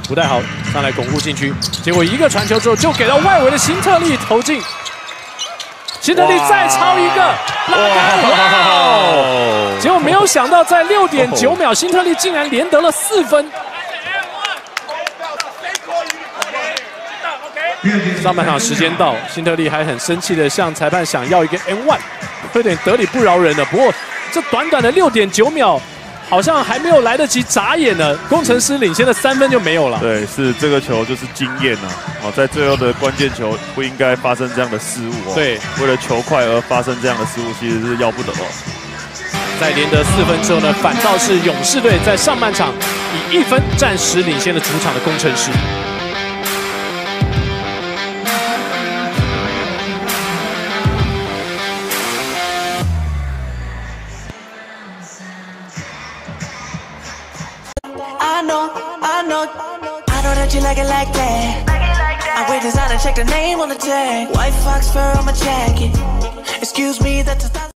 不太好，上来巩固禁区，结果一个传球之后就给到外围的辛特利投进，辛特利再抄一个拉杆，哇！结果没有想到在6.9秒，辛特利竟然连得了4分。上半场时间到，辛特利还很生气的向裁判想要一个 N1， 有点得理不饶人了。不过这短短的6.9秒。 好像还没有来得及眨眼呢，工程师领先的3分就没有了。 对，是这个球就是经验啊！哦，在最后的关键球不应该发生这样的失误哦。 对， 为了球快而发生这样的失误，其实是要不得哦。 在连得4分之后呢，反倒是勇士队在上半场以1分暂时领先了主场的工程师。 I know that you like it like that. I wear designer, check the name on the tag. White fox fur on my jacket. Excuse me, that's a